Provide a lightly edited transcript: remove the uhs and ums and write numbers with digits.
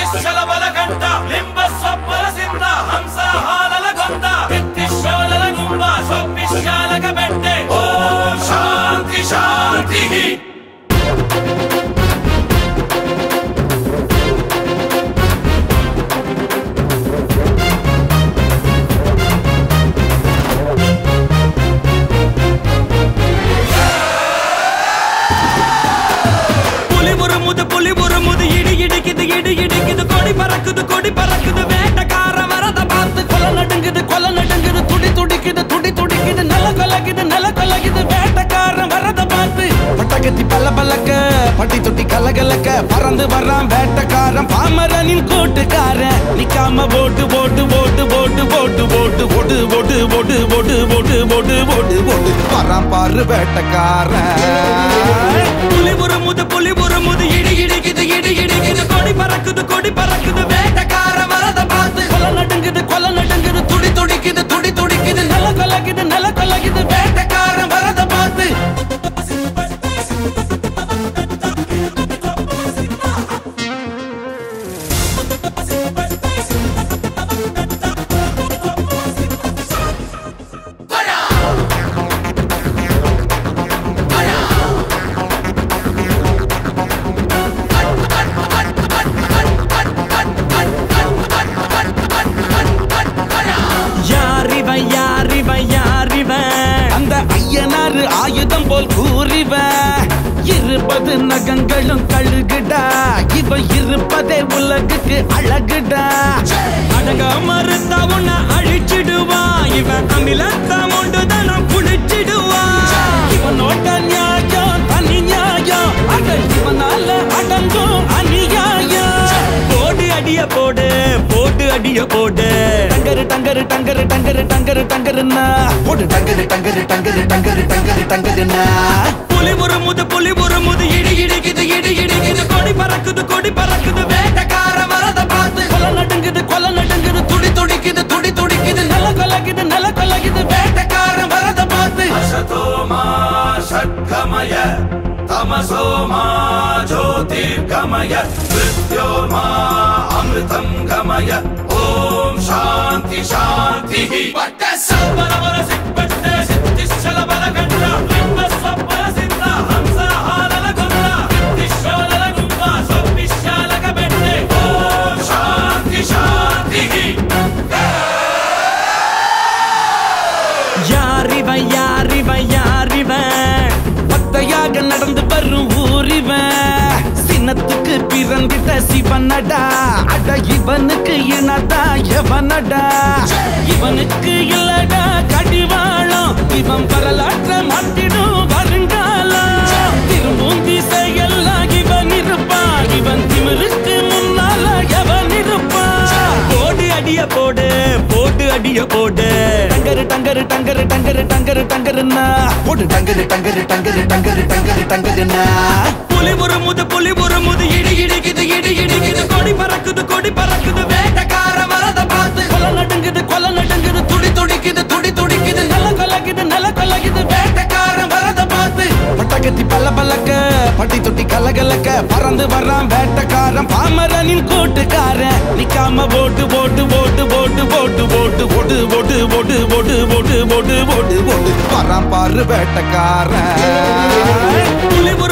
பட்டி தொட்டி கலகலக்க பறந்து வர்றான் வேட்டக்காரன் பாமரனின் கூட்டுக்காரன் நிக்காம போட்டு போட்டு போட்டு போட்டு போட்டு போட்டு போட்டு போட்டு போட்டு போட்டு போட்டு போட்டு போட்டு போட்டு வர்றான் பாரு வேட்டக்காரன் புலி புறமுது இடி இடிக்குது இடி இடிக்குது கொடி பறக்குது வேட்டக்காரன் வரத பார்த்து கொலை நடுங்குது துடி துடிக்குது நில கலக்குது வேட்டக்காரன் வரத பார்த்து ஆயுதம் போல் கூறிவன் இருப்பது நகங்களும் கழுகுடா இவ இருப்பதே உலகுக்கு அழகுடா அடங்க மறுத்தா உன்னை அழிச்சிடுவான் இவன் அமிலத்த மொண்டுதான் புடிச்சிடுவான் இவனோட நியாயம் தனி நியாயம் அகல் இவனால அடங்கும் அநியாயம் போடு அடிய போடு போட்டு அடிய போடு டங்கரு டங்கரு டங்கரு டங்கரு டங்கரு டங்கருன்னா போடு டங்கரு டங்கரு டங்கரு டங்கரு டங்கரு டங்கருன்னா புலி புறமுது இடி இடிக்குது கொடி பறக்குது வேட்டக்காரன் வரத பார்த்து கொலை நடுங்குது துடி துடிக்குது நில கலக்குது வேட்டக்காரன் வரத பார்த்து அசதோமா ஷட்கமய தமசோமா ஜோதிர்கமய மிருத்யோர்மா அமிர்தம் கமய ஓம் சாந்தி சாந்தி வட்ட சபரவர சிப்பட்ட சித்திஷல பலகண்ட லிம்ப சப்பர சித்த ஹம்ச ஹாலல கொண்ட திஷோலல கும்பா சொப்பிஷாலக பெட்டே ஓம் சாந்தி சாந்தி யாரிவன் பத்தையாக நடந்து வரும் ஊரிவன் சின்னத்துக்கு பிறந்திட்ட சிவனடா அட இவனுக்கு இனதா எவனடா இவனுக்கு இல்லடா கடிவாளம் இவன் வரலாற்ற மாட்டிடும் வருங்காலம் திரும்பும் திசையெல்லாம் இவன் இருப்பான் இவன் திமிருக்கு முன்னால எவன் இருப்பான் போடு அடிய போடு போட்டு அடிய போடு டங்கரு டங்கரு டங்கரு டங்கரு டங்கரு டங்கருன்னா போடு டங்கரு டங்கரு டங்கரு டங்கரு டங்கரு டங்கருன்னா புலி புறமுது இடி இடிக்குது கொடி பறக்குது வேட்டக்காரன் வரத பார்த்து கொலை நடுங்குது துடி துடிக்குது நில கலக்குது வேட்டக்காரன் வரத பார்த்து பட்டகத்தி பல்லக்க பட்டி தொட்டி கலகலக்க பறந்து வர்றான் வேட்டக்காரன் பாமரனின் கூட்டுக்காரன் நிக்காம போட்டு போட்டு போட்டு போட்டு போட்டு போட்டு போட்டு போட்டு போட்டு போட்டு போட்டு போட்டு போட்டு போட்டு வர்றான் பாரு வேட்டக்காரன்